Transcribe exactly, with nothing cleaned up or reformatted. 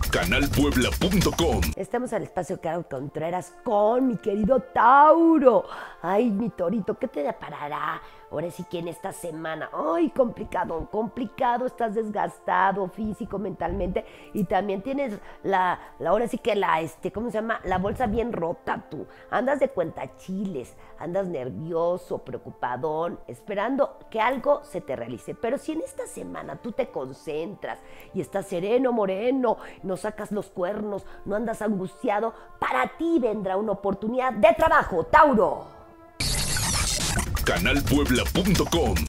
canal puebla punto com. Estamos al espacio Caro Contreras con mi querido Tauro. Ay, mi torito, ¿qué te deparará? Ahora sí que en esta semana, ay, complicado, complicado, estás desgastado físico, mentalmente, y también tienes la, la ahora sí que la, este, ¿cómo se llama? La bolsa bien rota tú. Andas de cuentachiles, andas nervioso, preocupadón, esperando que algo se te realice. Pero si en esta semana tú te concentras y estás sereno, moreno, no sacas los cuernos, no andas angustiado, para ti vendrá una oportunidad de trabajo, Tauro. canal puebla punto com